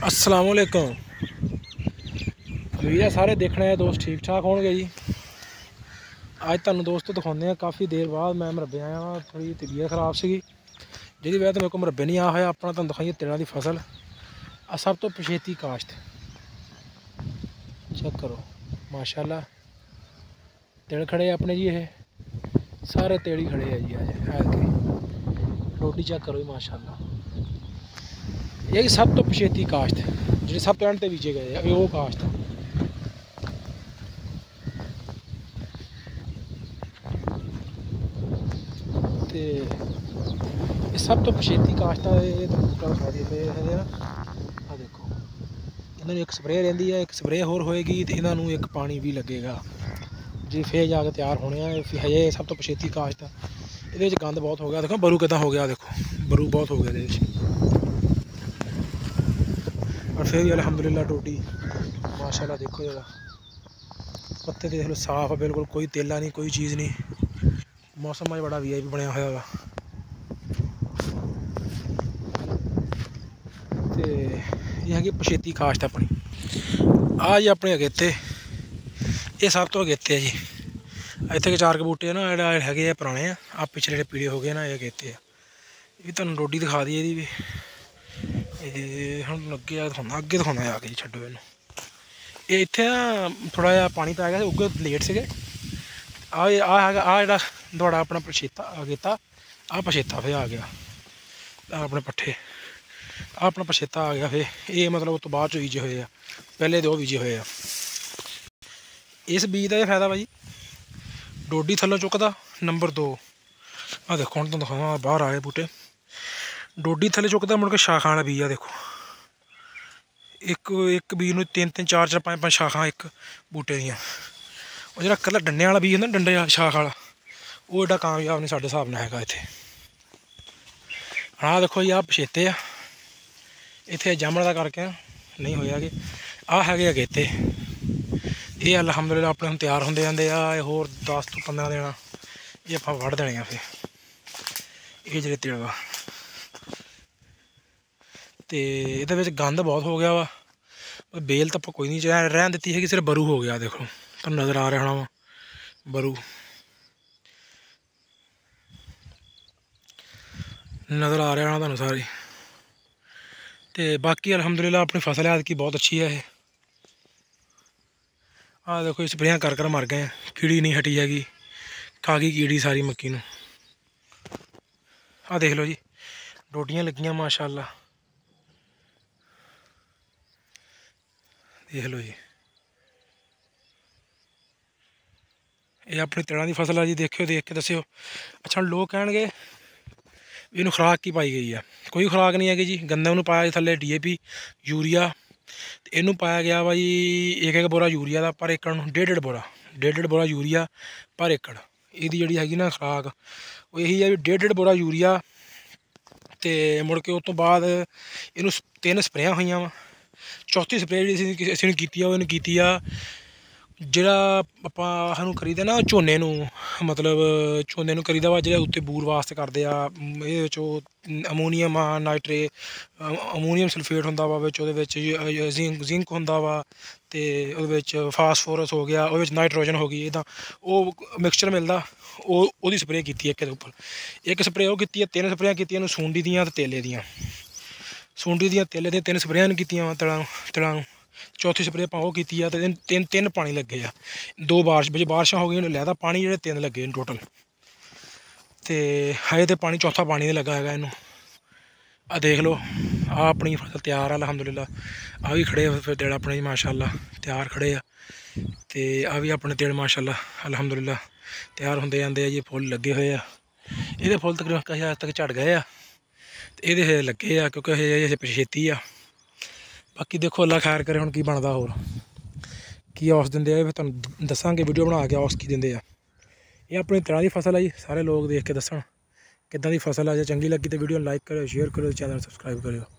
अस्सलामुअलैकुम वीडियो सारे देखने आए दोस्त ठीक ठाक होंगे जी। अज तुहानू दोस्तों दिखाने काफ़ी देर बाद मैं मरबे आया हाँ। थोड़ी तबीयत खराब सी जिहदी वजह तो मेरे को मरबे नहीं आ होया। अपना तुहानू दिखाइए तिलों की फसल सब तो पछेती काश्त चेक करो माशाल्लाह। तिल खड़े अपने जी ये सारे तिल ही खड़े है जी। अज रोटी चेक करो जी माशाल्लाह। ये सब तो पछेती काश्त जी सब तो एंड ते बीजे गए वो काश्त ते ये सब तो पछेती काश्त बूटा खा दिए है। आ देखो इन्होंने एक स्प्रे रही है, एक स्प्रे होर होएगी तो इन्होंने एक पानी भी लगेगा जी फिर जाके तैयार होने हजे। सब तो पछेती काश्त ये गंद बहुत हो गया। देखो बरू कितना हो गया, देखो बरू बहुत हो गया ये। और फिर भी अल्हम्दुलिल्लाह टोटी माशाल्लाह। देखो जरा पत्ते देख लो साफ है बिल्कुल, कोई तेला नहीं कोई चीज़ नहीं। मौसम अज बड़ा VIP बनया होया वा। तो यह है कि पछेती काश्त अपनी आ जी अपने अगेते ये सब तो अगेते है जी। इतने के 4 बूटे ना है पुराने आ पिछले जो पीले हो गए ना ये अगेते है। ये तुम रोटी दिखा दी ये भी हम अगे अगे दिखाना है आके जी। छड्डो इनू ये इतने ना थोड़ा जहा पानी पै गया उगे लेट से आ दौड़ा अपना पछेता अगेता आ पछेता फिर आ गया अपने पट्ठे अपना पछेता आ गया। फिर ये मतलब उस तो बाद चो बीजे हुए पहले तो बीजे हुए। इस बीज का यह फायदा भाई डोडी थल्लों चुकता। नंबर 2 आ देखो हम तुम दिखावा बाहर आए बूटे डोडी थल्ले चुकता मुड़ के शाखा वाला बीज आ देखो। एक बीज में 3 4 5 शाखा एक बूटे दियाँ। और जो कला डंडे वाला बीज होंगे डंडे शाख वाला वो एडा कामयाब नहीं साढ़े हिसाब नाल है इत्थे। हाँ देखो जी आ पछेते आ इत्थे जामण का करके नहीं होया कि आ है अगेते ये अल्हम्दुलिल्लाह अपने हम तैयार होंदे जांदे आ। होर 10 तो 15 दिन ये आप वढ़ देने फिर ये जेह्ड़े तिल वा तो ये गंद बहुत हो गया वा। बेल तो कोई नहीं रहन दी है कि सिर्फ बरू हो गया। देखो तो नज़र आ रहा होना बरू नज़र आ रहा होना तुहानू सारी। तो बाकी अल्हम्दुलिल्लाह अपनी फसल है की बहुत अच्छी है। आ देखो स्प्रेयां कर मर गए कीड़ी नहीं हटी हैगी खा गई कीड़ी सारी मक्की नू। आ देख लो जी डोडियां लगियां माशाल्लाह देख लो जी। ये अपनी तिलों की फसल है जी। देखियो देख के दस्यो। अच्छा लोग कहेंगे इनू खुराक की पाई गई है, कोई खुराक नहीं है जी। गंदे में पाया थले DAP यूरिया इनू पाया गया भाई एक बोरा यूरिया का पर एकड़ 1.5 बोरा यूरिया पर एकड़। यदी जी हैगी ना खुराक वो यही है भी 1.5 बोरा यूरिया तो मुड़ के उस तो बाद इनू 3 स्प्रेयां हुई वा। चौथी स्प्रे जी असीं की जिहड़ा आपां सानूं करीदा ना झोने नूं मतलब झोने नूं करीदा वा जिहड़े उत्ते बूर वास्ते करदे आ। इहदे विच अमोनीयम नाइट्रेट अमोनीयम सल्फेट हुंदा वा विच उहदे विच जिंक हुंदा वा ते उहदे विच फास्फोरस हो गया उहदे विच नाइट्रोजन हो गई इदां वो मिक्सचर मिलदा ओहदी स्प्रे कीती इक दे उप्पर एक स्प्रे ओह कीती 3 स्प्रेयां कीतियां सूंडी दियां ते तेले दियां। सूंडी दियां तेले दियां 3 स्प्रेयां कीतियां तिलां नूं। चौथी स्प्रे आप वो की तीन पानी लगे आ 2 बारिशां हो गई लैदा पानी जो 3 लगे टोटल। तो हजे तो पानी चौथा पानी नहीं लगा है इनू। आ देख लो आ अपनी फसल तैयार है अल्हम्दुलिल्लाह। आ भी खड़े फिर तिल अपने माशाल्लाह तैयार खड़े आ। तो आ भी अपने तिल माशाल्लाह अल्हम्दुलिल्लाह तैयार होंदे जांदे आ जी। फुल लगे हुए आ ये फुल तकरीबन कई हद तक झड़ गए आ ये लगे आ क्योंकि अजे पछेती आ। बाकी देखो अल्लाह खैर करे हुण की बनदा होर की औस दिंदे आ फिर तुहानूं दस्सांगे वीडियो बना के औस की दिंदे आ। ये अपनी तिलों की फसल है जी। सारे लोग देख के दस्सण किद्दां दी फसल है। जे चंगी लगी तो वीडियो लाइक करो शेयर करो चैनल सबसक्राइब करो।